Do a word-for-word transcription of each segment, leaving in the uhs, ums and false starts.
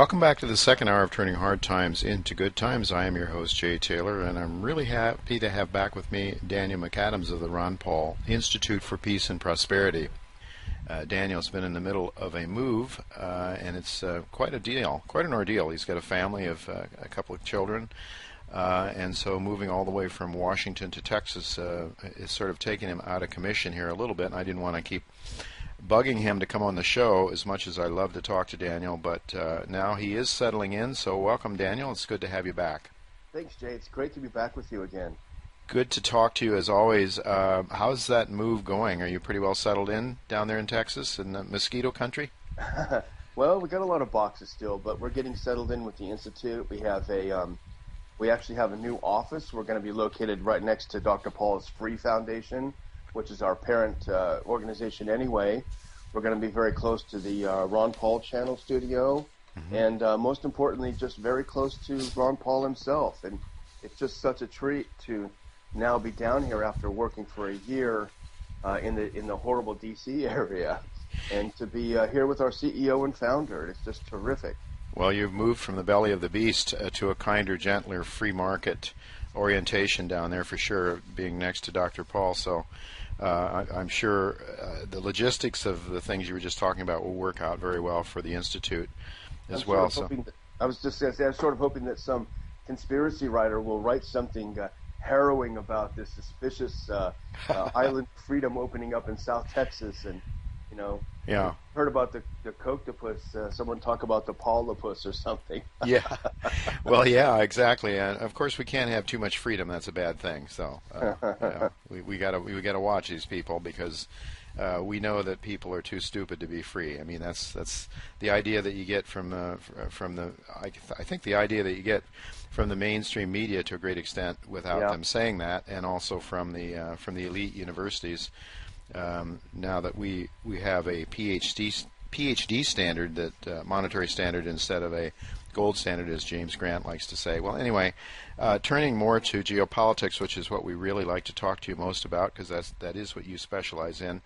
Welcome back to the second hour of Turning Hard Times into Good Times. I am your host, Jay Taylor, and I'm really happy to have back with me Daniel McAdams of the Ron Paul Institute for Peace and Prosperity. Uh, Daniel's been in the middle of a move, uh, and it's uh, quite a deal, quite an ordeal. He's got a family of uh, a couple of children, uh, and so moving all the way from Washington to Texas uh, is sort of taking him out of commission here a little bit, and I didn't want to keep bugging him to come on the show as much as I love to talk to Daniel, but uh, now he is settling in, so welcome, Daniel. It's good to have you back. Thanks, Jay. It's great to be back with you again. Good to talk to you as always. Uh, how's that move going? Are you pretty well settled in down there in Texas, in the mosquito country? Well, we got a lot of boxes still, but we're getting settled in with the Institute. We have a, um, we actually have a new office. We're going to be located right next to Doctor Paul's Free Foundation, which is our parent uh, organization anyway. We're going to be very close to the uh, Ron Paul Channel studio, mm-hmm. and uh, most importantly, just very close to Ron Paul himself. And it's just such a treat to now be down here after working for a year uh, in the in the horrible D C area, and to be uh, here with our C E O and founder. It's just terrific. Well, you've moved from the belly of the beast uh, to a kinder, gentler, free market orientation down there for sure, being next to Doctor Paul. So uh, I, I'm sure uh, the logistics of the things you were just talking about will work out very well for the Institute as I'm well. Sort of So that, I was just going to say, I was sort of hoping that some conspiracy writer will write something uh, harrowing about this suspicious uh, uh, island freedom opening up in South Texas, and you know, yeah, heard about the the coctopus. Uh, someone talk about the Paulopus or something. Yeah, well, yeah, exactly. And of course, we can't have too much freedom. That's a bad thing. So uh, yeah, we we gotta we gotta watch these people because uh, we know that people are too stupid to be free. I mean, that's that's the idea that you get from uh, from the I, th- I think the idea that you get from the mainstream media to a great extent without yeah. them saying that, and also from the uh, from the elite universities. Um, now that we we have a PhD PhD standard, that uh, monetary standard instead of a gold standard, as James Grant likes to say. Well, anyway, uh, turning more to geopolitics, which is what we really like to talk to you most about, because that's that is what you specialize in.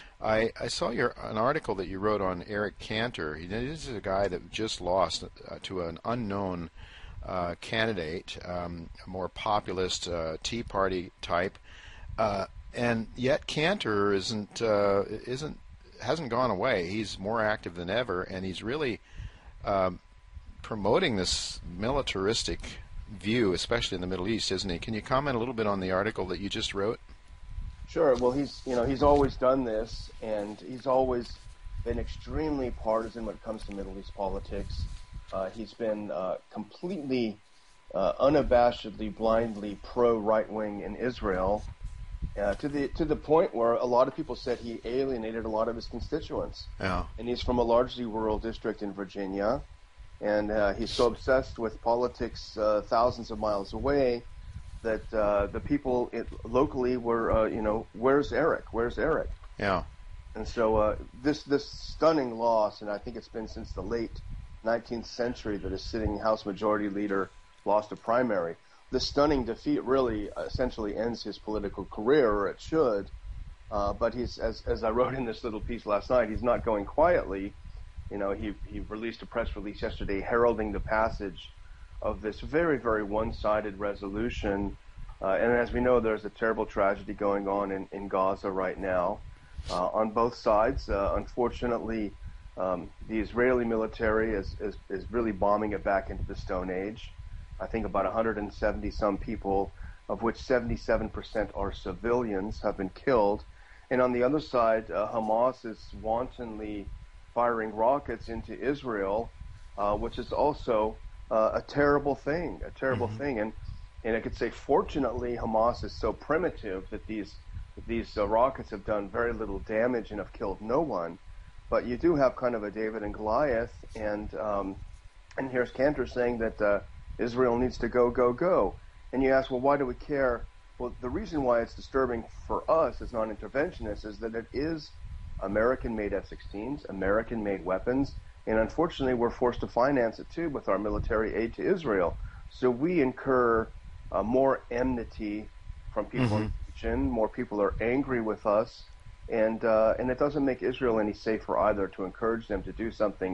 I, I saw your an article that you wrote on Eric Cantor. He, this is a guy that just lost uh, to an unknown uh, candidate, um, a more populist uh, Tea Party type. Uh, And yet Cantor isn't uh, isn't hasn't gone away. He's more active than ever, and he's really um, promoting this militaristic view, especially in the Middle East, isn't he? Can you comment a little bit on the article that you just wrote? Sure. Well, he's you know he's always done this, and he's always been extremely partisan when it comes to Middle East politics. Uh, he's been uh, completely, uh, unabashedly, blindly pro right wing in Israel. Uh, to the to the point where a lot of people said he alienated a lot of his constituents. Yeah. And he's from a largely rural district in Virginia, and uh, he's so obsessed with politics uh, thousands of miles away that uh, the people it, locally were, uh, you know, where's Eric? Where's Eric? Yeah. And so uh, this this stunning loss, and I think it's been since the late nineteenth century that a sitting House Majority Leader lost a primary. This stunning defeat really essentially ends his political career, or it should. Uh, but he's, as as I wrote in this little piece last night, he's not going quietly. You know, he he released a press release yesterday heralding the passage of this very, very one-sided resolution. Uh, and as we know, there's a terrible tragedy going on in, in Gaza right now uh, on both sides. Uh, unfortunately, um, the Israeli military is, is is really bombing it back into the Stone Age. I think about one hundred seventy some people, of which seventy-seven percent are civilians, have been killed. And on the other side, uh, Hamas is wantonly firing rockets into Israel, uh, which is also uh, a terrible thing, a terrible mm-hmm. thing. And and I could say, fortunately, Hamas is so primitive that these that these uh, rockets have done very little damage and have killed no one. But you do have kind of a David and Goliath, and um, and here's Cantor saying that Uh, Israel needs to go, go, go. And you ask, well, why do we care? Well, the reason why it's disturbing for us as non-interventionists is that it is American-made F sixteens, American-made weapons, and unfortunately we're forced to finance it too with our military aid to Israel. So we incur uh, more enmity from people mm-hmm. in the region, more people are angry with us, and uh, and it doesn't make Israel any safer either to encourage them to do something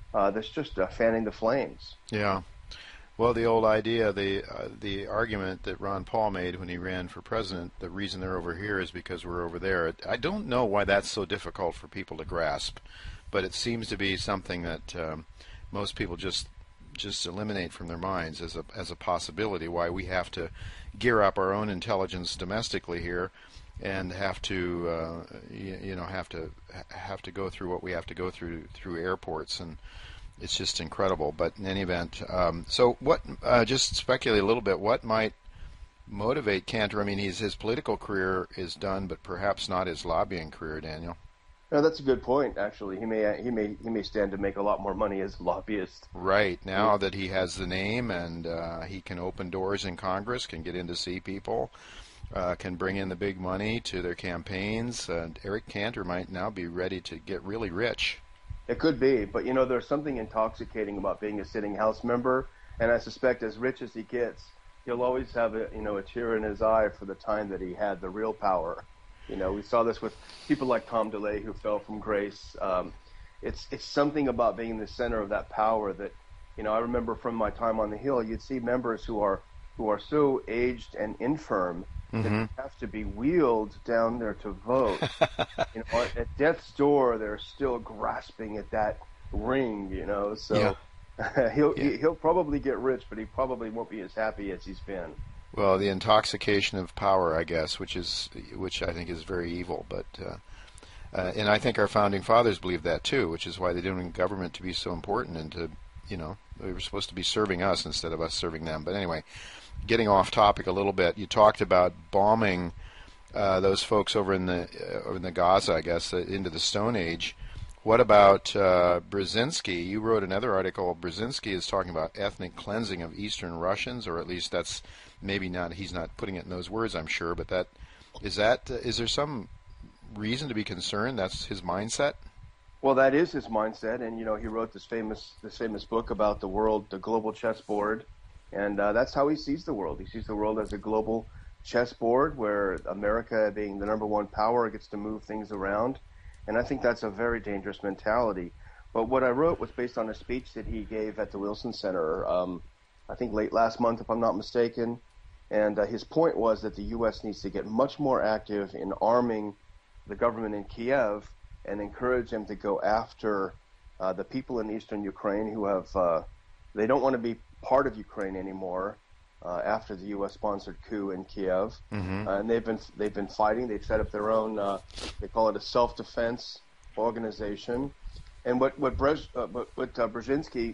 uh, that's just uh, fanning the flames. Yeah. Well, the old idea, the uh, the argument that Ron Paul made when he ran for president, the reason they're over here is because we're over there. I don't know why that's so difficult for people to grasp, but it seems to be something that um, most people just just eliminate from their minds as a as a possibility. Why we have to gear up our own intelligence domestically here, and have to uh, you, you know have to have to go through what we have to go through through airports, and it's just incredible. But in any event, um, so what? Uh, just speculate a little bit. What might motivate Cantor? I mean, he's, his political career is done, but perhaps not his lobbying career, Daniel. No, that's a good point. Actually, he may he may he may stand to make a lot more money as a lobbyist. Right now that he has the name, and uh, he can open doors in Congress, can get in to see people, uh, can bring in the big money to their campaigns. And Eric Cantor might now be ready to get really rich. It could be, but you know, there's something intoxicating about being a sitting House member, and I suspect as rich as he gets, he'll always have a you know a tear in his eye for the time that he had the real power. You know, we saw this with people like Tom DeLay who fell from grace. Um, it's it's something about being in the center of that power that, you know, I remember from my time on the Hill, you'd see members who are who are so aged and infirm mm-hmm. that they have to be wheeled down there to vote. You know, at death's door, they're still grasping at that ring. You know, so yeah. he'll yeah. he'll probably get rich, but he probably won't be as happy as he's been. Well, the intoxication of power, I guess, which is which I think is very evil. But uh, uh, and I think our founding fathers believed that too, which is why they didn't want government to be so important, and to you know they were supposed to be serving us instead of us serving them. But anyway, getting off topic a little bit, you talked about bombing uh, those folks over in the uh, over in the Gaza, I guess, uh, into the Stone Age. What about uh, Brzezinski? You wrote another article. Brzezinski is talking about ethnic cleansing of Eastern Russians, or at least that's maybe not. He's not putting it in those words, I'm sure. But that is that. Uh, is there some reason to be concerned? That's his mindset. Well, that is his mindset, and you know he wrote this famous this famous book about the world, the global chessboard, and uh, that's how he sees the world. He sees the world as a global chessboard where America, being the number one power, gets to move things around. And I think that's a very dangerous mentality. But what I wrote was based on a speech that he gave at the Wilson Center, um, I think late last month, if I'm not mistaken. And uh, his point was that the U S needs to get much more active in arming the government in Kiev and encourage them to go after uh, the people in eastern Ukraine who have, uh, they don't want to be part of Ukraine anymore. Uh, after the U S-sponsored coup in Kiev, mm-hmm. uh, and they've been they've been fighting. They've set up their own. Uh, they call it a self-defense organization. And what what Brez, uh, what, what uh, Brzezinski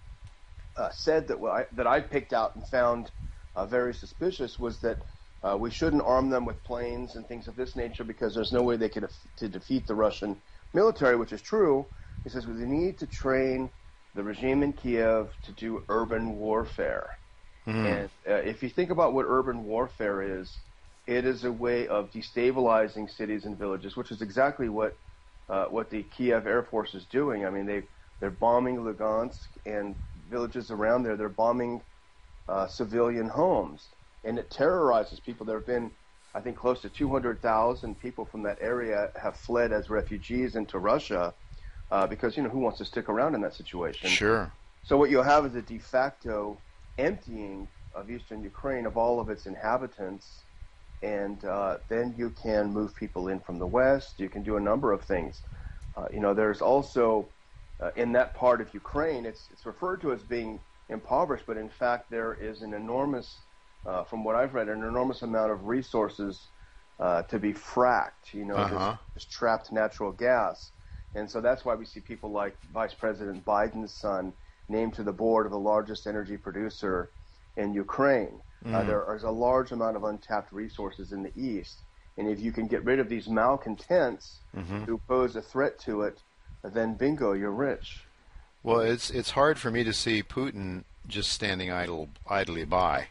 uh, said that I, that I picked out and found uh, very suspicious was that uh, we shouldn't arm them with planes and things of this nature because there's no way they could to defeat the Russian military, which is true. He says we need to train the regime in Kiev to do urban warfare. Mm-hmm. And uh, if you think about what urban warfare is, it is a way of destabilizing cities and villages, which is exactly what uh, what the Kiev Air Force is doing. I mean, they they're bombing Lugansk and villages around there. They're bombing uh, civilian homes, and it terrorizes people. There have been, I think, close to two hundred thousand people from that area have fled as refugees into Russia uh, because you know who wants to stick around in that situation? Sure. So what you'll have is a de facto emptying of eastern Ukraine of all of its inhabitants, and uh, then you can move people in from the west. You can do a number of things. Uh, you know, there's also uh, in that part of Ukraine, it's it's referred to as being impoverished, but in fact there is an enormous, uh, from what I've read, an enormous amount of resources uh, to be fracked. You know, uh-huh. there's, there's trapped natural gas, and so that's why we see people like Vice President Biden's son named to the board of the largest energy producer in Ukraine. Mm. Uh, there is a large amount of untapped resources in the East. And if you can get rid of these malcontents mm-hmm. who pose a threat to it, then bingo, you're rich. Well, it's it's hard for me to see Putin just standing idle idly by.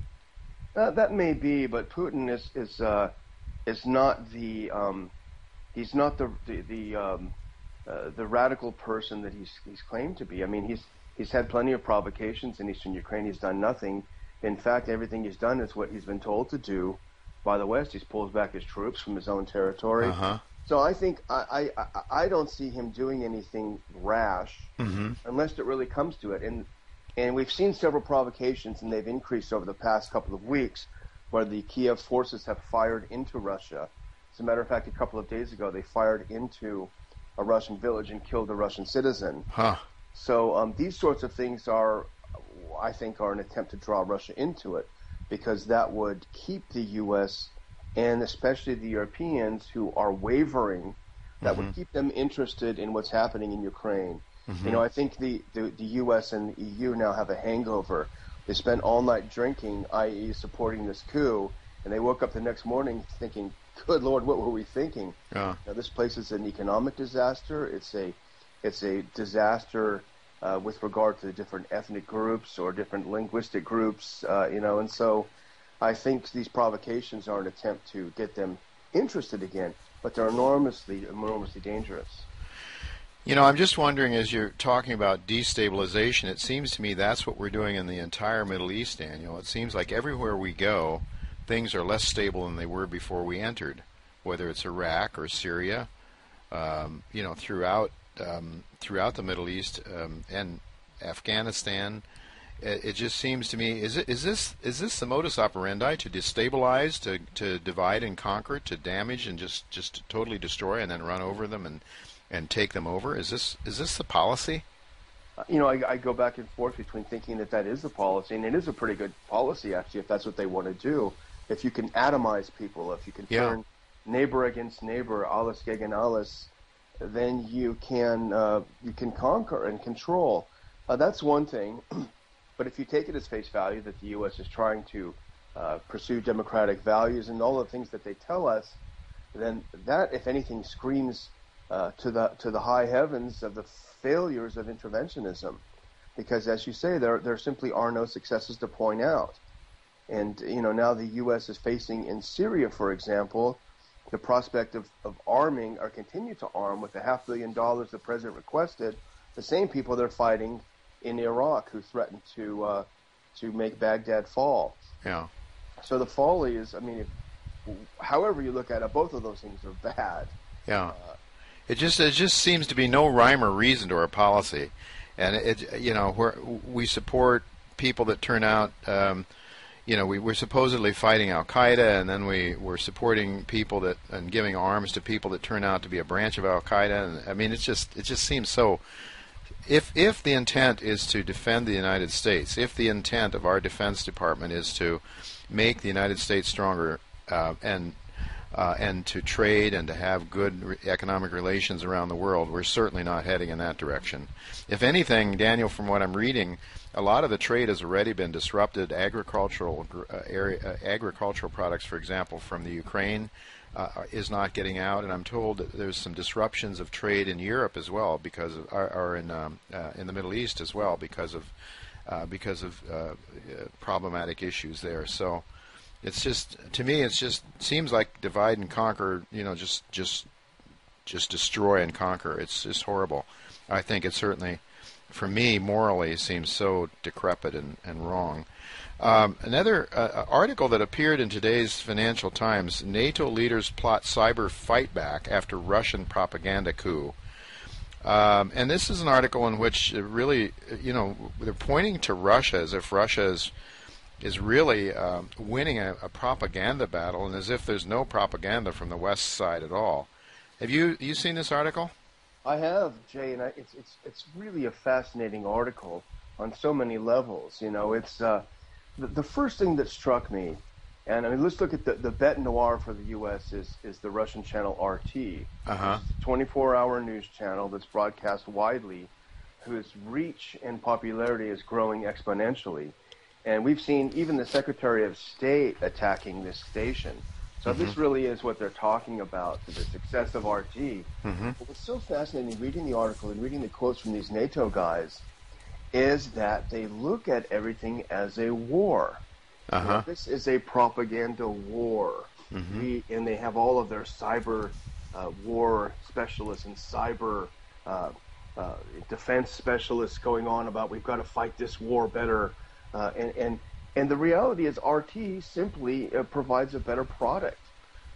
Uh, that may be, but Putin is is uh, is not the um, he's not the the the, um, uh, the radical person that he's he's claimed to be. I mean, he's He's had plenty of provocations in eastern Ukraine. He's done nothing. In fact, everything he's done is what he's been told to do by the West. He's pulled back his troops from his own territory. Uh-huh. So I think I, I, I don't see him doing anything rash Mm-hmm. unless it really comes to it. And and we've seen several provocations, and they've increased over the past couple of weeks, where the Kiev forces have fired into Russia. As a matter of fact, a couple of days ago, they fired into a Russian village and killed a Russian citizen. Huh. So um, these sorts of things are, I think, are an attempt to draw Russia into it, because that would keep the U S and especially the Europeans who are wavering, that Mm-hmm. would keep them interested in what's happening in Ukraine. Mm-hmm. You know, I think the, the, the U S and the E U now have a hangover. They spent all night drinking, that is supporting this coup, and they woke up the next morning thinking, good Lord, what were we thinking? Yeah. Now, this place is an economic disaster. It's a, it's a disaster uh, with regard to the different ethnic groups or different linguistic groups, uh, you know, and so I think these provocations are an attempt to get them interested again, but they're enormously, enormously dangerous. You know, I'm just wondering, as you're talking about destabilization, it seems to me that's what we're doing in the entire Middle East, Daniel. It seems like everywhere we go, things are less stable than they were before we entered, whether it's Iraq or Syria, um, you know, throughout um, throughout the Middle East um, and Afghanistan. It, it just seems to me, is it is this is this the modus operandi, to destabilize, to to divide and conquer, to damage and just just totally destroy and then run over them and and take them over? Is this is this the policy? You know, I, I go back and forth between thinking that that is the policy, and it is a pretty good policy, actually, if that's what they want to do. If you can atomize people, if you can Yeah. turn neighbor against neighbor, alles gegen alles, then you can uh, you can conquer and control. Uh, that's one thing. But if you take it as face value that the U S is trying to uh, pursue democratic values and all the things that they tell us, then that, if anything, screams uh, to the to the high heavens of the failures of interventionism, because, as you say, there there simply are no successes to point out. And you know, now the U S is facing in Syria, for example, the prospect of, of arming, or continue to arm, with the half billion dollars the president requested, the same people they're fighting in Iraq, who threatened to uh, to make Baghdad fall. Yeah. So the folly is, I mean, if, however you look at it, both of those things are bad. Yeah. Uh, It just it just seems to be no rhyme or reason to our policy, and it you know where we support people that turn out, um, you know, we we're supposedly fighting Al Qaeda, and then we we're supporting people that and giving arms to people that turn out to be a branch of Al Qaeda, and I mean it's just it just seems so. If if the intent is to defend the United States, if the intent of our Defense Department is to make the United States stronger uh, and uh, and to trade and to have good re- economic relations around the world, we're certainly not heading in that direction. If anything, Daniel, from what I'm reading, a lot of the trade has already been disrupted. Agricultural uh, area, uh, agricultural products, for example, from the Ukraine, uh, is not getting out, and I'm told that there's some disruptions of trade in Europe as well, because of, or, or in um, uh, in the Middle East as well, because of uh, because of uh, uh, problematic issues there. So it's just, to me, it's just seems like divide and conquer. You know, just just just destroy and conquer. It's just horrible. I think it certainly, for me, morally seems so decrepit and, and wrong. Um, another uh, article that appeared in today's Financial Times: NATO leaders plot cyber fight back after Russian propaganda coup. Um, and this is an article in which it really, you know, they're pointing to Russia as if Russia is is really uh, winning a, a propaganda battle, and as if there's no propaganda from the West side at all. Have you you seen this article? I have, Jay, and I, it's it's it's really a fascinating article on so many levels. You know, it's uh, the, the first thing that struck me, and I mean, let's look at the the bête noire for the U S is is the Russian channel R T, Uh-huh. twenty-four hour news channel that's broadcast widely, whose reach and popularity is growing exponentially, and we've seen even the Secretary of State attacking this station. So Mm-hmm. this really is what they're talking about, the success of R T. Mm-hmm. But what's so fascinating reading the article and reading the quotes from these NATO guys is that they look at everything as a war. Uh-huh. You know, this is a propaganda war. Mm-hmm. We, and they have all of their cyber uh, war specialists and cyber uh, uh, defense specialists going on about we've got to fight this war better. Uh, and, and And the reality is R T simply uh, provides a better product.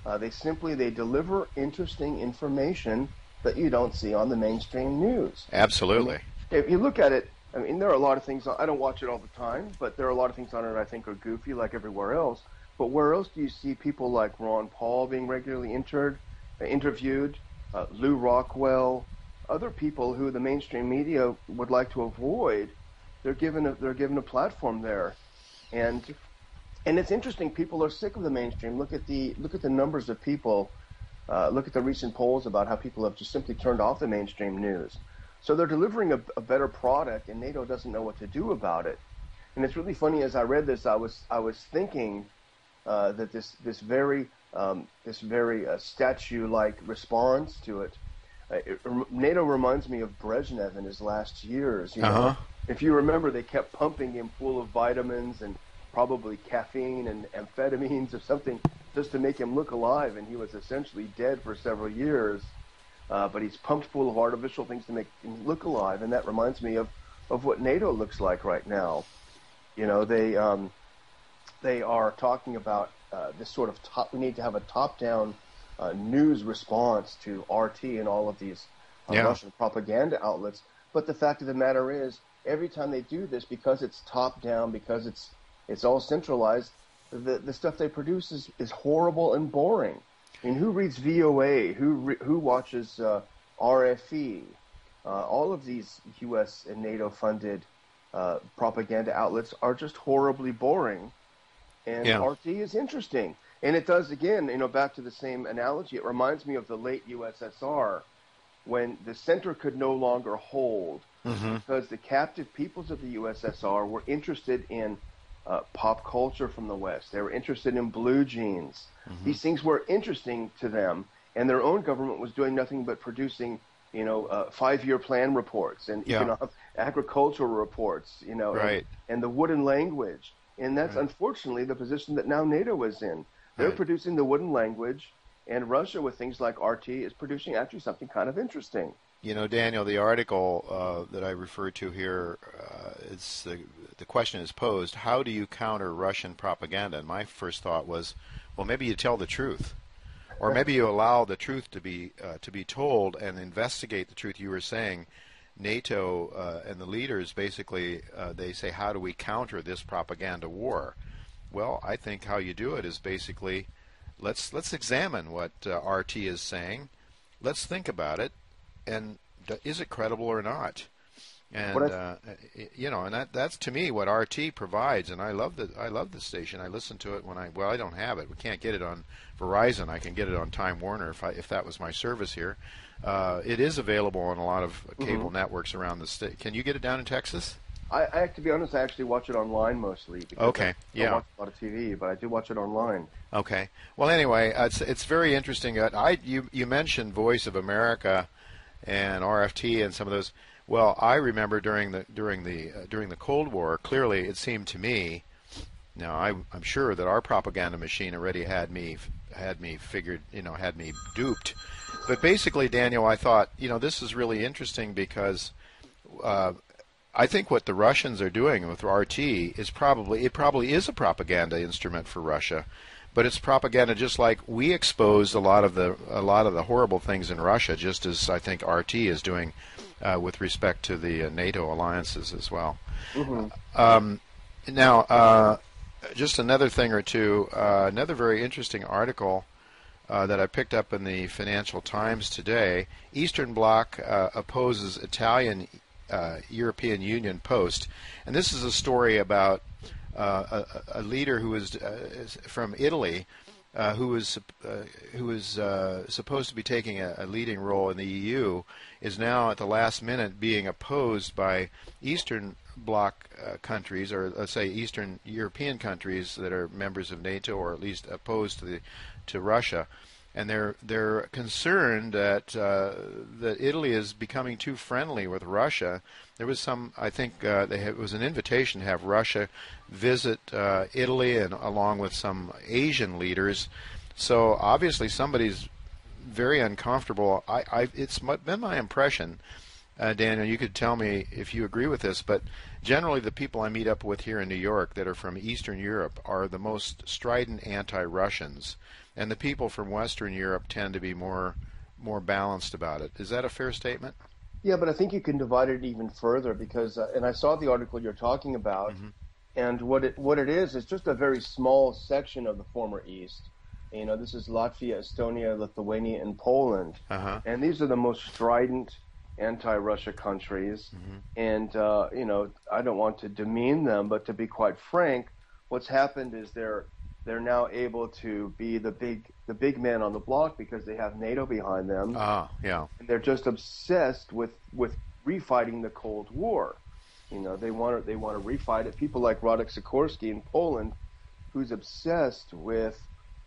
Uh, they simply they deliver interesting information that you don't see on the mainstream news. Absolutely. I mean, if you look at it, I mean, there are a lot of things. I don't watch it all the time, but there are a lot of things on it I think are goofy, like everywhere else. But where else do you see people like Ron Paul being regularly inter- interviewed, uh, Lou Rockwell, other people who the mainstream media would like to avoid? They're given a, they're given a platform there, and and it's interesting. People are sick of the mainstream. Look at the look at the numbers of people. Uh, look at the recent polls about how people have just simply turned off the mainstream news. So they're delivering a, a better product, and NATO doesn't know what to do about it. And it's really funny. As I read this, I was I was thinking uh, that this this very um, this very uh, statue-like response to it, uh, it, NATO reminds me of Brezhnev in his last years. You know? Uh-huh. If you remember, they kept pumping him full of vitamins and probably caffeine and amphetamines or something just to make him look alive, and he was essentially dead for several years. Uh, but he's pumped full of artificial things to make him look alive, and that reminds me of, of what NATO looks like right now. You know, they um, they are talking about uh, this sort of top. We need to have a top-down uh, news response to R T and all of these uh, yeah. Russian propaganda outlets. But the fact of the matter is, every time they do this, because it's top-down, because it's it's all centralized, the the stuff they produce is, is horrible and boring. I mean, who reads V O A? Who re, who watches uh, R F E? Uh, all of these U S and NATO-funded uh, propaganda outlets are just horribly boring, and yeah. R T is interesting. And it does, again, you know, back to the same analogy. It reminds me of the late U S S R, when the center could no longer hold, mm-hmm. because the captive peoples of the U S S R were interested in uh, pop culture from the West. They were interested in blue jeans. Mm-hmm. These things were interesting to them, and their own government was doing nothing but producing, you know, uh, five-year plan reports and yeah. economic, agricultural reports, you know, right. and, and the wooden language. And that's right. unfortunately the position that now NATO is in. They're right. producing the wooden language, and Russia, with things like R T, is producing actually something kind of interesting. You know, Daniel, the article uh, that I referred to here, uh, it's the, the question is posed, how do you counter Russian propaganda? And my first thought was, well, maybe you tell the truth. Or maybe you allow the truth to be uh, to be told and investigate the truth. You were saying NATO uh, and the leaders basically, uh, they say, how do we counter this propaganda war? Well, I think how you do it is basically, let's let's examine what uh, R T is saying. Let's think about it. And is it credible or not? And uh, you know, and that that's to me what R T provides. And I love the I love the station. I listen to it when I well I don't have it. We can't get it on Verizon. I can get it on Time Warner if I, if that was my service here. Uh, it is available on a lot of cable mm-hmm. networks around the state. Can you get it down in Texas? I, I to be honest, I actually watch it online mostly. Because okay, I yeah. don't watch a lot of T V, but I do watch it online. Okay. Well, anyway, uh, it's it's very interesting. Uh, I you you mentioned Voice of America and R F T and some of those. Well, I remember during the during the uh, during the Cold War, clearly it seemed to me. Now, I, I'm sure that our propaganda machine already had me had me figured, you know, had me duped. But basically, Daniel, I thought, you know, this is really interesting because uh, I think what the Russians are doing with R T is probably it probably is a propaganda instrument for Russia. But it's propaganda just like we exposed a lot of the a lot of the horrible things in Russia, just as I think R T is doing uh, with respect to the uh, NATO alliances as well. Mm-hmm. Um, now, uh, just another thing or two. Uh, another very interesting article uh, that I picked up in the Financial Times today. Eastern Bloc uh, opposes Italian uh, European Union post, and this is a story about. Uh, a, a leader who was uh, from Italy, uh, who was uh, who was uh, supposed to be taking a, a leading role in the E U, is now at the last minute being opposed by Eastern Bloc uh, countries, or let's say Eastern European countries that are members of NATO, or at least opposed to the to Russia. And they're they're concerned that uh, that Italy is becoming too friendly with Russia. There was some, I think, uh, they had, it was an invitation to have Russia visit uh, Italy, and along with some Asian leaders. So obviously somebody's very uncomfortable. I, I it's been my impression uh, Daniel, you could tell me if you agree with this, but generally the people I meet up with here in New York that are from Eastern Europe are the most strident anti-Russians, and the people from Western Europe tend to be more more balanced about it. Is that a fair statement? Yeah, but I think you can divide it even further because, uh, and I saw the article you're talking about, mm-hmm. and what it what it is is just a very small section of the former East. You know, this is Latvia, Estonia, Lithuania, and Poland, uh-huh. and these are the most strident anti-Russia countries. Mm-hmm. And uh, you know, I don't want to demean them, but to be quite frank, what's happened is they're they're now able to be the big the big man on the block because they have NATO behind them. Ah, yeah. And they're just obsessed with, with refighting the Cold War. You know, they want to they want to refight it. People like Radek Sikorski in Poland, who's obsessed with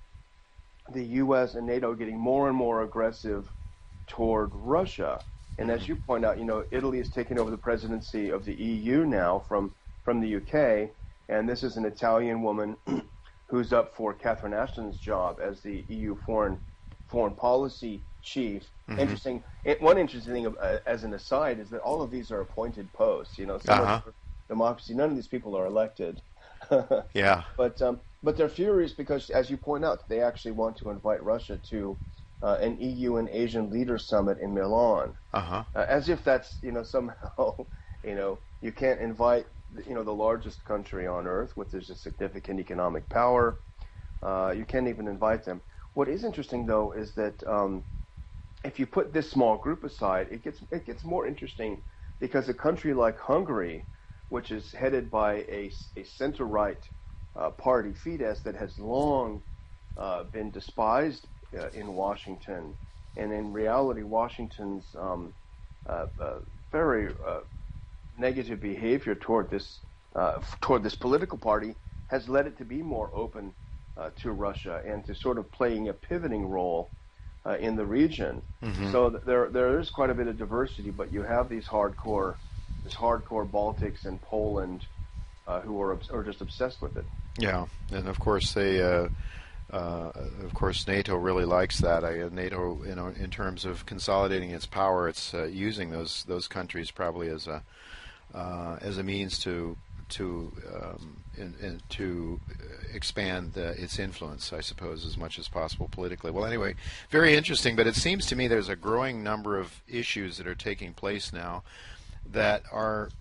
the U S and NATO getting more and more aggressive toward Russia. And as you point out, you know, Italy is taking over the presidency of the E U now from from the U K, and this is an Italian woman who's up for Catherine Ashton's job as the E U foreign foreign policy chief. Mm-hmm. Interesting. It, one interesting thing, uh, as an aside, is that all of these are appointed posts. You know, so uh-huh. democracy. None of these people are elected. Yeah. But um, but they're furious because, as you point out, they actually want to invite Russia to uh, an E U and Asian leaders summit in Milan. Uh-huh. Uh, as if that's you know somehow you know you can't invite you know the largest country on earth, which is a significant economic power. Uh, you can't even invite them. What is interesting though is that um, if you put this small group aside, it gets it gets more interesting because a country like Hungary, which is headed by a, a center-right uh, party, Fidesz, that has long uh, been despised uh, in Washington, and in reality, Washington's um, uh, uh, very uh, negative behavior toward this uh, toward this political party has led it to be more open uh, to Russia and to sort of playing a pivoting role uh, in the region. Mm-hmm. So th- there there is quite a bit of diversity, but you have these hardcore this hardcore Baltics and Poland uh, who are are just obsessed with it. Yeah, and of course they. Uh, Uh, of course, NATO really likes that. I, NATO, you know, in terms of consolidating its power, it's uh, using those those countries probably as a uh, as a means to to um, in, in, to expand uh, its influence, I suppose, as much as possible politically. Well, anyway, very interesting. But it seems to me there's a growing number of issues that are taking place now that are.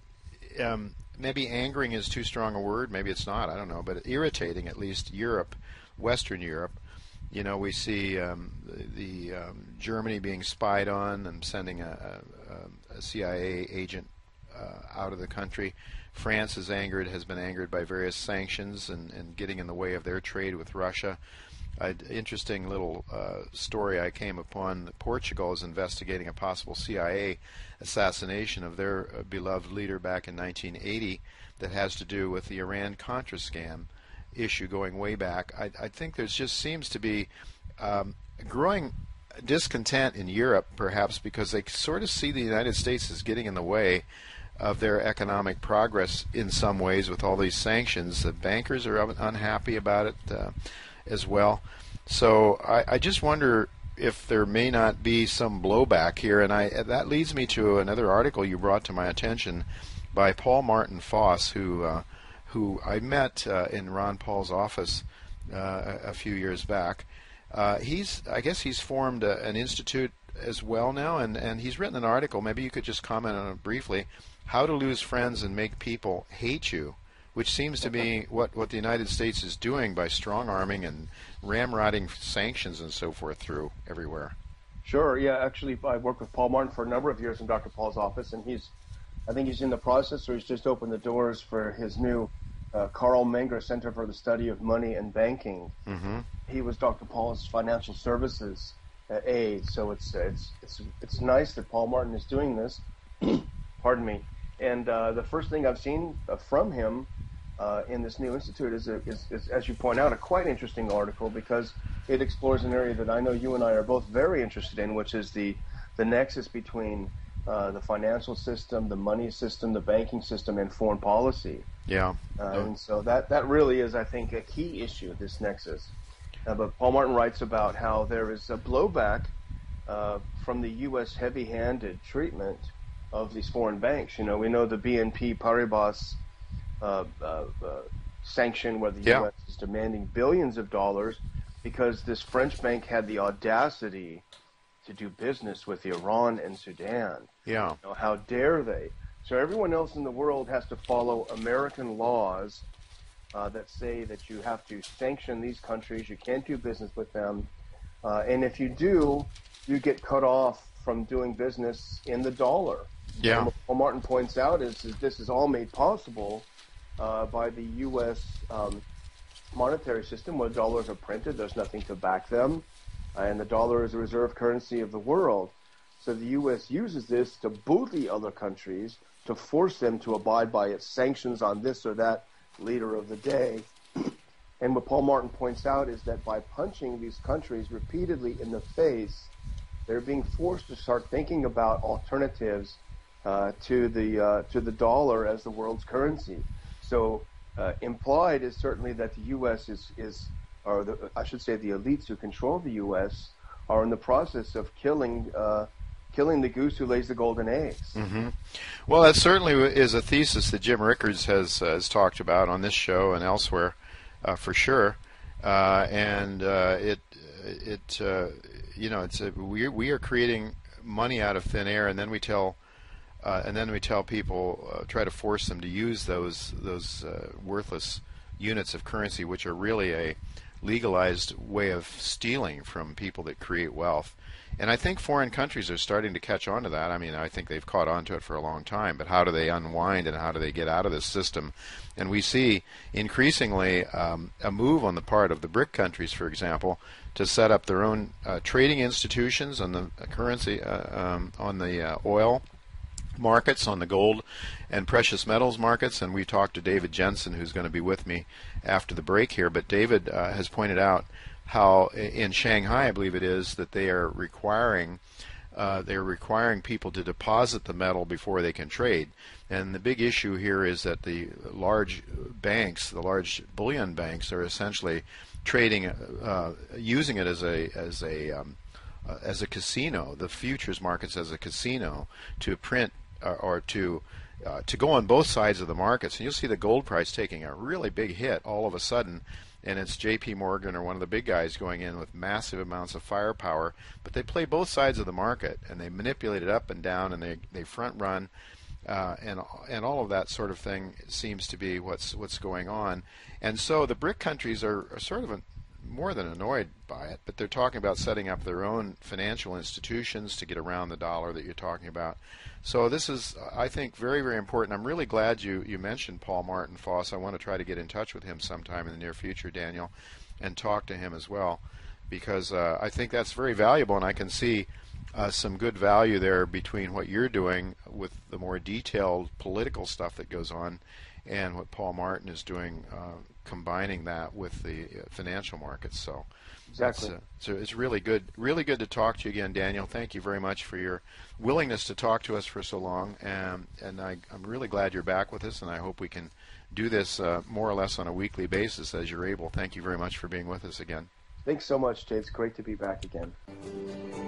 Um, maybe angering is too strong a word. Maybe it's not. I don't know. But irritating, at least Europe. Western Europe, you know, we see um, the, the um, Germany being spied on and sending a, a, a C I A agent uh, out of the country. France is angered, has been angered by various sanctions and, and getting in the way of their trade with Russia. An interesting little uh, story I came upon. That Portugal is investigating a possible C I A assassination of their uh, beloved leader back in nineteen eighty that has to do with the Iran-Contra scam issue going way back. I, I think there just seems to be um, growing discontent in Europe, perhaps because they sort of see the United States as getting in the way of their economic progress in some ways with all these sanctions. The bankers are unhappy about it uh, as well. So I, I just wonder if there may not be some blowback here, and I that leads me to another article you brought to my attention by Paul Martin Foss, who uh, who I met uh, in Ron Paul's office uh, a, a few years back. Uh, he's, I guess he's formed a, an institute as well now, and, and he's written an article. Maybe you could just comment on it briefly. How to Lose Friends and Make People Hate You, which seems to be what, what the United States is doing by strong-arming and ramrodding sanctions and so forth through everywhere. Sure, yeah. Actually, I worked with Paul Martin for a number of years in Doctor Paul's office, and he's I think he's in the process, or he's just opened the doors for his new uh, Carl Menger Center for the Study of Money and Banking. Mm-hmm. He was Doctor Paul's financial services uh, aide, so it's it's it's it's nice that Paul Martin is doing this. Pardon me. And uh, the first thing I've seen uh, from him uh, in this new institute is, a, is, is, as you point out, a quite interesting article because it explores an area that I know you and I are both very interested in, which is the the nexus between Uh, the financial system, the money system, the banking system, and foreign policy. Yeah. Uh, and so that, that really is, I think, a key issue, this nexus. Uh, but Paul Martin writes about how there is a blowback uh, from the U S heavy-handed treatment of these foreign banks. You know, we know the B N P Paribas uh, uh, uh, sanction where the Yeah. U S is demanding billions of dollars because this French bank had the audacity to do business with Iran and Sudan. Yeah. You know, how dare they? So everyone else in the world has to follow American laws uh, that say that you have to sanction these countries, you can't do business with them, uh, and if you do, you get cut off from doing business in the dollar. Yeah. And what Paul Martin points out is, is this is all made possible uh, by the U S um, monetary system where dollars are printed. There's nothing to back them, uh, and the dollar is a reserve currency of the world. So the U S uses this to bully other countries, to force them to abide by its sanctions on this or that leader of the day. And what Paul Martin points out is that by punching these countries repeatedly in the face, they're being forced to start thinking about alternatives uh, to the uh, to the dollar as the world's currency. So uh, implied is certainly that the U S is, is or the, I should say the elites who control the U S are in the process of killing uh, killing the goose who lays the golden eggs. Mm-hmm. Well, that certainly is a thesis that Jim Rickards has, uh, has talked about on this show and elsewhere, uh, for sure. Uh, and uh, it it uh, you know it's a, we we are creating money out of thin air, and then we tell uh, and then we tell people uh, try to force them to use those those uh, worthless units of currency, which are really a legalized way of stealing from people that create wealth. And I think foreign countries are starting to catch on to that. I mean, I think they've caught on to it for a long time, but how do they unwind and how do they get out of this system? And we see increasingly um, a move on the part of the BRIC countries, for example, to set up their own uh, trading institutions on the currency, uh, um, on the uh, oil markets, on the gold and precious metals markets. And we talked to David Jensen, who's going to be with me after the break here. But David uh, has pointed out how in Shanghai, I believe it is, that they are requiring uh, they're requiring people to deposit the metal before they can trade. And the big issue here is that the large banks, the large bullion banks, are essentially trading, uh, using it as a as a um, uh, as a casino, the futures markets as a casino, to print uh, or to uh, to go on both sides of the markets. And you'll see the gold price taking a really big hit all of a sudden. And it's J P Morgan or one of the big guys going in with massive amounts of firepower, but they play both sides of the market and they manipulate it up and down, and they, they front run, uh, and and all of that sort of thing seems to be what's what's going on. And so the BRIC countries are, are sort of a, more than annoyed by it, but they're talking about setting up their own financial institutions to get around the dollar that you're talking about. So this is, I think, very, very important. I'm really glad you, you mentioned Paul Martin Foss. I want to try to get in touch with him sometime in the near future, Daniel, and talk to him as well, because uh, I think that's very valuable, and I can see uh, some good value there between what you're doing with the more detailed political stuff that goes on and what Paul Martin is doing, uh, combining that with the uh, financial markets. So Exactly. Uh, so it's really good, really good to talk to you again, Daniel. Thank you very much for your willingness to talk to us for so long, and and I, I'm really glad you're back with us, and I hope we can do this uh, more or less on a weekly basis as you're able. Thank you very much for being with us again. Thanks so much, Jay. It's great to be back again.